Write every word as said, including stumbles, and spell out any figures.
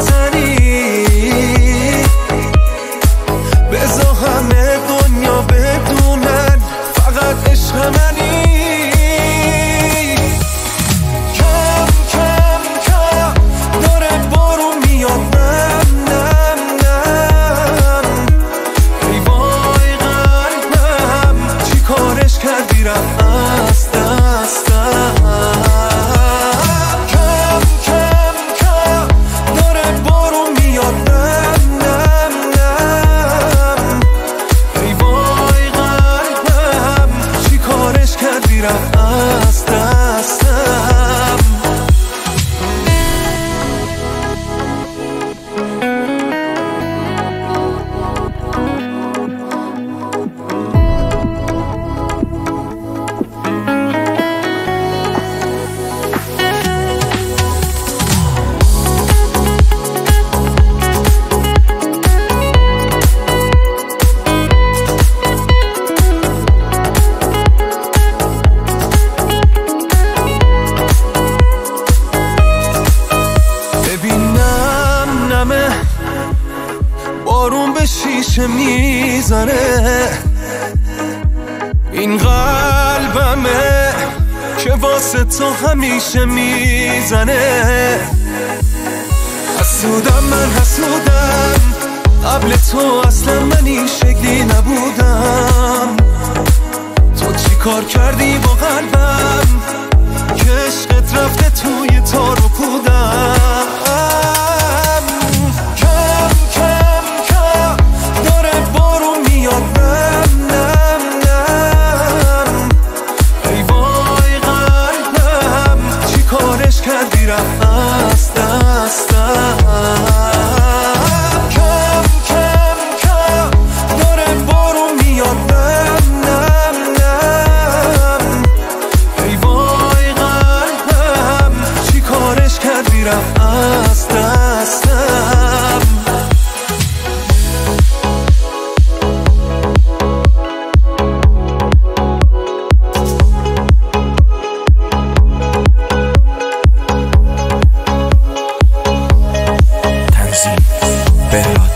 نزنی، بذار همه دنیا بدونن فقط عشق منی. کم کم کم داره بارون میاد، نم نم نم. ای وای قلبم چی کارش کردی رفت از دستم. کم کم کم داره بارون میاد، نم نم نم. ای وای قلبم چی کارش کردی رفت از دستم. بارون به شیشه میزنه، این قلبمه که واسه تو همیشه میزنه. حسودم من حسودم، قبل تو اصلا من این شکلی نبودم. تو چی کار کردی با قلبم که عشقت رفته توی تار و پودم. کردی رفت از دستم. کم کم کم داره بارون میاد، نم نم نم. ای وای قلبم چی کارش کردی رفت از دستم. Better